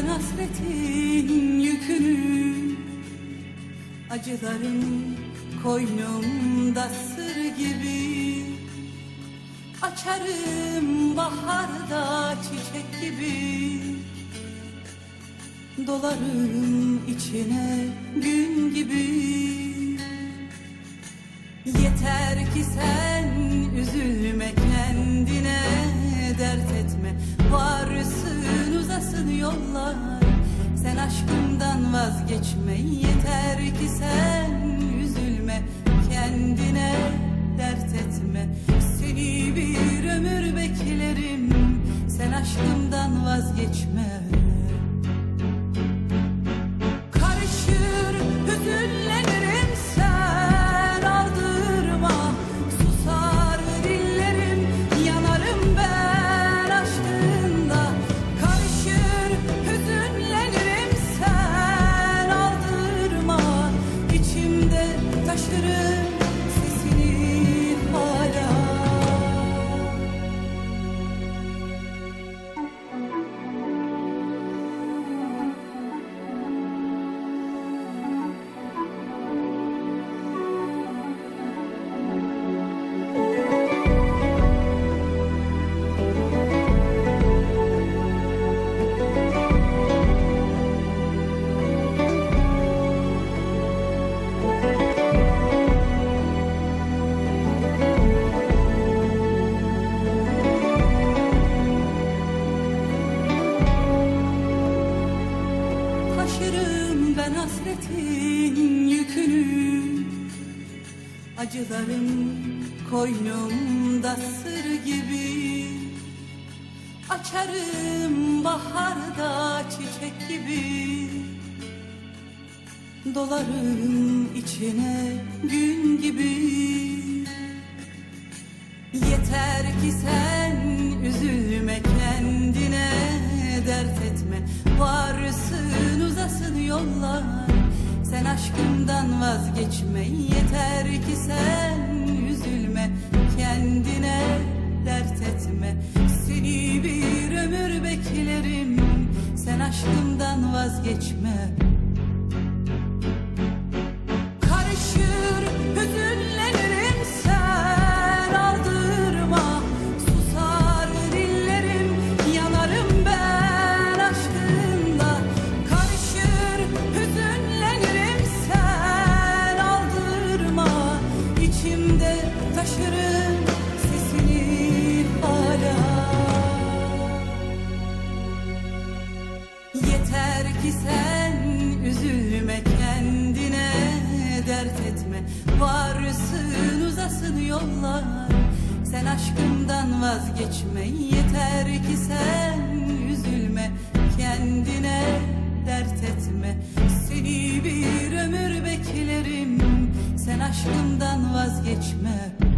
ben hasretin yükünü, acılarım koynumda sır gibi. Açarım baharda çiçek gibi, dolarım içine gün gibi. Yeter ki sen üzülme, kendine dert etme. Varsın uzasın yollar, sen aşkımdan vazgeçme. Yeter ki sen üzülme, kendine dert etme. Seni bir ömür beklerim, sen aşkımdan vazgeçme. Karışır hüzünlenirim, sen aldırma. Susar dillerim, yanarım ben aşkınla. Karışır hüzünlenirim, sen aldırma. İçimde taşırım sesini hala. Taşırım ben hasretin yükünü, acılarım koynumda sır gibi. Açarım baharda çiçek gibi, dolarım içine gün gibi. Yeter ki sen üzülme, kendine dert etme. Varsın uzasın yollar, sen aşkımdan vazgeçme. Yeter ki sen üzülme, kendine dert etme. Seni bir ömür beklerim, sen aşkımdan vazgeçme. Karışır hüzünlenirim, sen aldırma. Susar dillerim, yanarım ben aşkınla. Karışır hüzünlenirim, sen aldırma. İçimde taşırım sesini hala. Yeter ki sen üzülme, kendine dert etme. Varsın uzasın yollar, sen aşkımdan vazgeçme. Yeter ki sen üzülme, kendine dert etme. Seni bir ömür beklerim, sen aşkımdan vazgeçme.